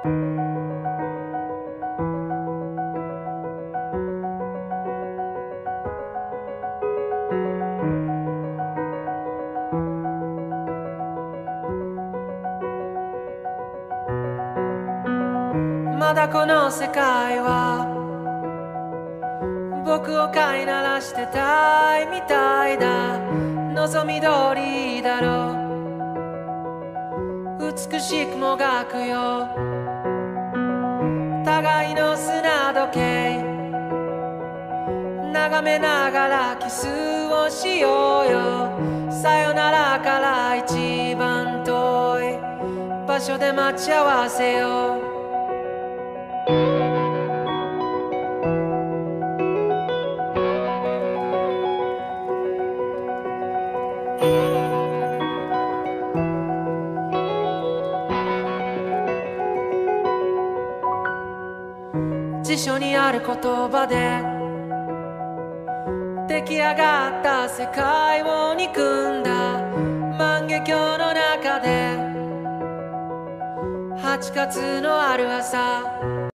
まだこの世界は僕を飼いならしてたいみたいだ。望み通りだろう、美しくもがくよ。互いの砂時計眺めながらキスをしようよ。さよならから一番遠い場所で待ち合わせよう。辞書にある言葉で出来上がった世界を憎んだ万華鏡の中で8月のある朝